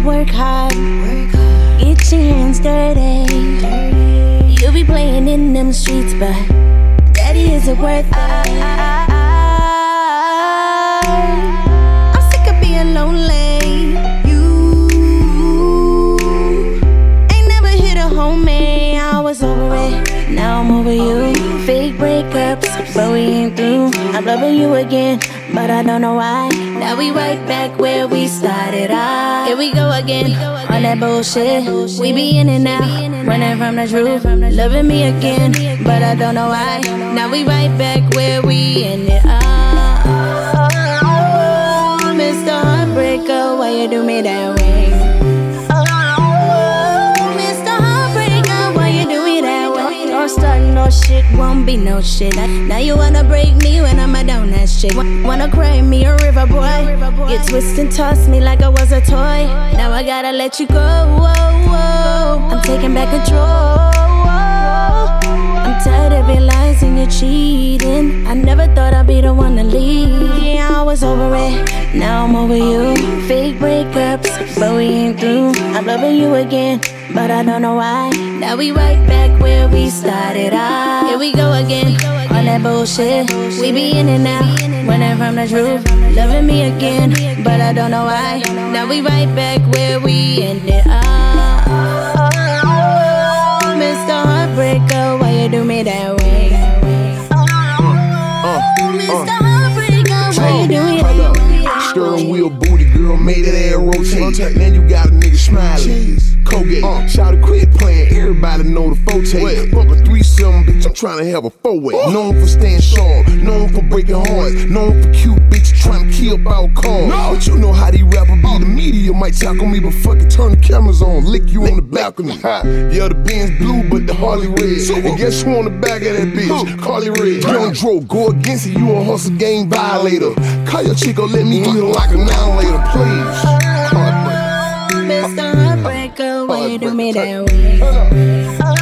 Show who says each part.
Speaker 1: work hard, get your hands dirty. You be playing in them streets, but daddy, is it worth it? I'm sick of being lonely. You ain't never hit a homie. I was over it, now I'm over you. Fake breakups, but we ain't through. I'm loving you again, but I don't know why. Now we right back where we started out. Here we go again, on that bullshit. We be in and out, running from the truth. Loving me again, but I don't know why. Now we right back where we ended up. Mr. Heartbreaker, why you do me that way? Mr. Heartbreaker, why you do me that way? Don't start no shit, won't be no shit. Now you wanna break me when I'm down that shit. Wanna cry me a river boy. You twist and toss me like I was a toy. Now I gotta let you go. I'm taking back control. I'm tired of your lies and your cheating. I never thought I'd be the one to leave. Yeah, I was over it, now I'm over you. Fake breakups, but we ain't through. I'm loving you again, but I don't know why. Now we right back where we started out. Here we go again, on that bullshit. We be in and out, running from the truth. Loving me again, but I don't know why. Now we right back where we ended up. Mr. Heartbreaker, why you do me that way? Mr. Heartbreaker, why you do me that way?
Speaker 2: Steering wheel booty girl, made that ass rotate. Now you got a nigga smiling. Colgate, shout to quit playing, everybody know the forte. Fuck a 3-7, bitch, I'm trying to have a 4-way. Known for staying sharp, known for breaking hearts, known for cute bitches trying to kill about cars. But you know how these rappers be, the media might talk on me, but fucking turn the cameras on, lick you on the balcony. Yeah, the Benz blue, but the Harley red. And guess who on the back of that bitch? Carly Red. Young Dro, go against it, you a hustle game violator. Call your chico, let me hit her like an hour later, please.
Speaker 1: Mr. Heartbreaker, why you do me that way?